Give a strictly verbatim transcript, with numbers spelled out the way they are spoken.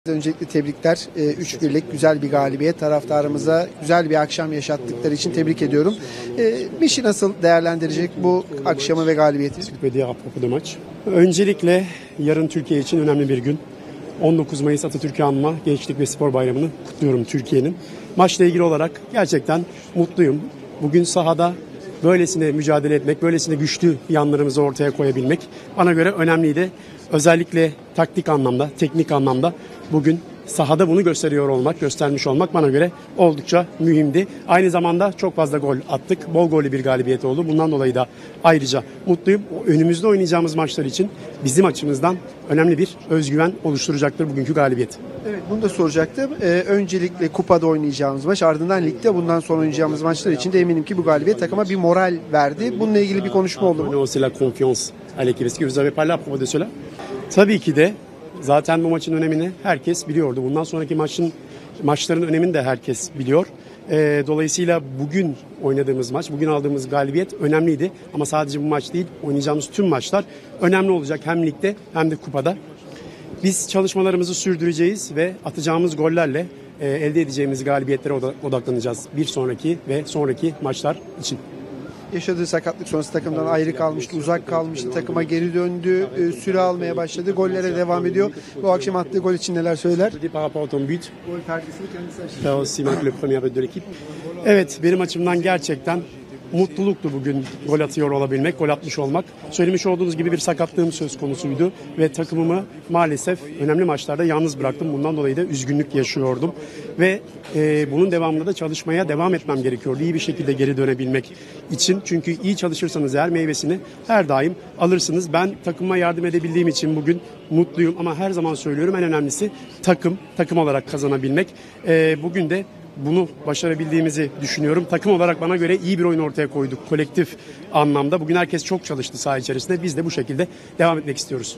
Öncelikle tebrikler. üç birlik güzel bir galibiyet. Taraftarımıza güzel bir akşam yaşattıkları için tebrik ediyorum. Mişi nasıl değerlendirecek bu akşamı ve galibiyeti? Öncelikle yarın Türkiye için önemli bir gün. on dokuz Mayıs Atatürk'ü anma Gençlik ve Spor Bayramı'nı kutluyorum Türkiye'nin. Maçla ilgili olarak gerçekten mutluyum. Bugün sahada böylesine mücadele etmek, böylesine güçlü yanlarımızı ortaya koyabilmek bana göre önemliydi. Özellikle taktik anlamda, teknik anlamda bugün sahada bunu gösteriyor olmak, göstermiş olmak bana göre oldukça mühimdi. Aynı zamanda çok fazla gol attık. Bol gollü bir galibiyet oldu. Bundan dolayı da ayrıca mutluyum. Önümüzde oynayacağımız maçlar için bizim açımızdan önemli bir özgüven oluşturacaktır bugünkü galibiyet. Evet, bunu da soracaktım. Ee, öncelikle kupada oynayacağımız maç, ardından ligde bundan sonra oynayacağımız maçlar için de eminim ki bu galibiyet takıma bir moral verdi. Bununla ilgili bir konuşma oldu mu? C'est la confiance à l'équipe. Est-ce que vous avez parlé à propos de cela? Tabii ki de. Zaten bu maçın önemini herkes biliyordu. Bundan sonraki maçın maçların önemini de herkes biliyor. E, dolayısıyla bugün oynadığımız maç, bugün aldığımız galibiyet önemliydi. Ama sadece bu maç değil, oynayacağımız tüm maçlar önemli olacak hem ligde hem de kupada. Biz çalışmalarımızı sürdüreceğiz ve atacağımız gollerle e, elde edeceğimiz galibiyetlere odaklanacağız. Bir sonraki ve sonraki maçlar için. Yaşadığı sakatlık sonrası takımdan ayrı kalmıştı, uzak kalmıştı. Takıma geri döndü, e, süre almaya başladı. Gollere devam ediyor. Bu akşam attığı gol için neler söyler? Par rapport à ton but. Gol perdesini kendisi açtı. Le premier but de l'équipe. Evet, benim açımdan gerçekten mutluluktu bugün gol atıyor olabilmek, gol atmış olmak. Söylemiş olduğunuz gibi bir sakatlığım söz konusuydu ve takımımı maalesef önemli maçlarda yalnız bıraktım. Bundan dolayı da üzgünlük yaşıyordum ve e, bunun devamında da çalışmaya devam etmem gerekiyordu. İyi bir şekilde geri dönebilmek için. Çünkü iyi çalışırsanız eğer meyvesini her daim alırsınız. Ben takıma yardım edebildiğim için bugün mutluyum ama her zaman söylüyorum en önemlisi takım, takım olarak kazanabilmek. E, bugün de bunu başarabildiğimizi düşünüyorum. Takım olarak bana göre iyi bir oyun ortaya koyduk kolektif anlamda. Bugün herkes çok çalıştı saha içerisinde. Biz de bu şekilde devam etmek istiyoruz.